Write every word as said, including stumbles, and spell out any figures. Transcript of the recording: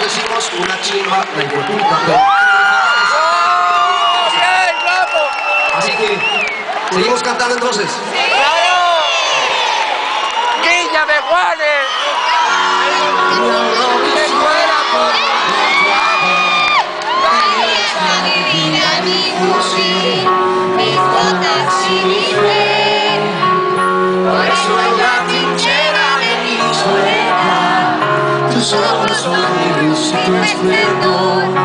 decimos una chimba, la hijueputa, pero... Así que, ¿seguimos cantando entonces? ¡Claro! ¡Guilla de Juanes! ¡Que fuera por mi vida, mi fusil, mis botas y mi fe. Por eso en la trinchera de mi soledad, tus ojos son mi luz y tu esplendor.